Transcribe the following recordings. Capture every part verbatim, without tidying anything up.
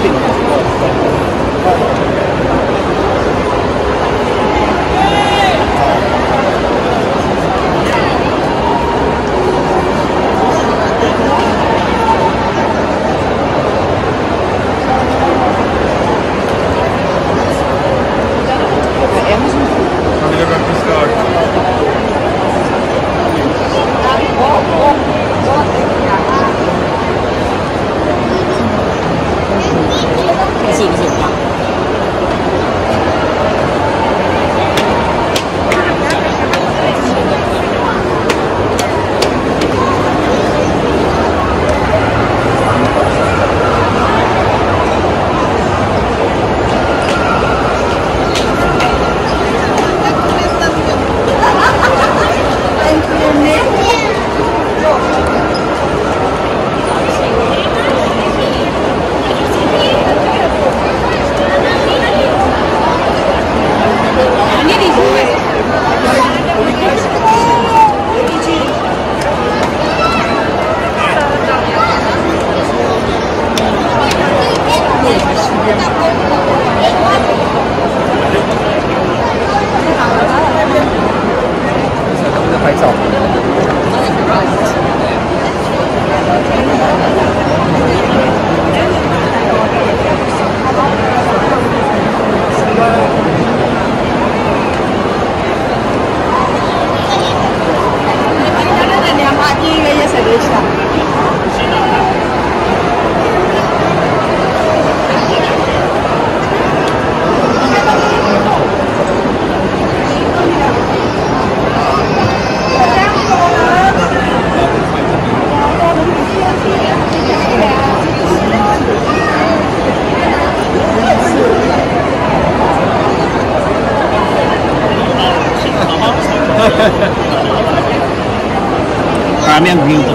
Ramen beautiful.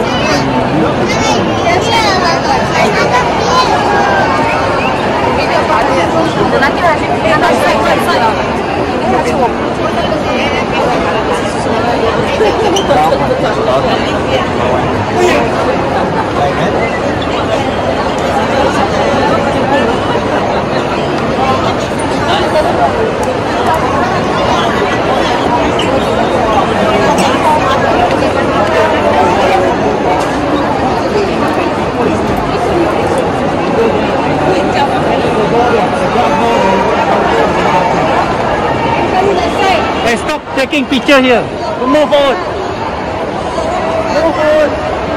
Hey, stop taking picture here. Move forward. Move forward.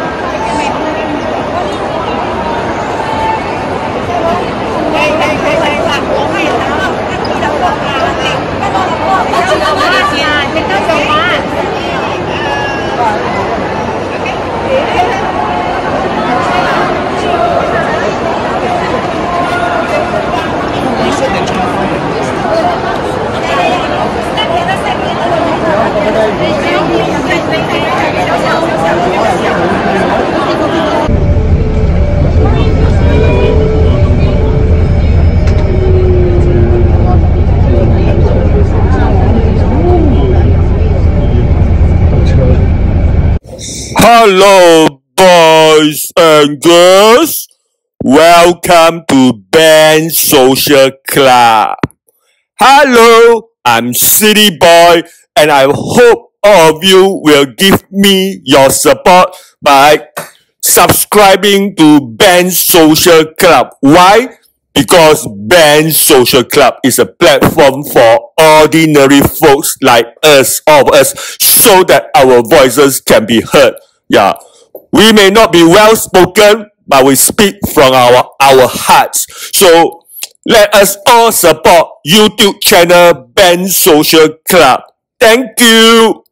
Hello, boys and girls. Welcome to Band Social Club. Hello, I'm City Boy, and I hope all of you will give me your support by subscribing to Band Social Club. Why? Because Band Social Club is a platform for ordinary folks like us, all of us, so that our voices can be heard. Yeah, we may not be well spoken, but we speak from our, our hearts. So let us all support YouTube channel Band Social Club. Thank you.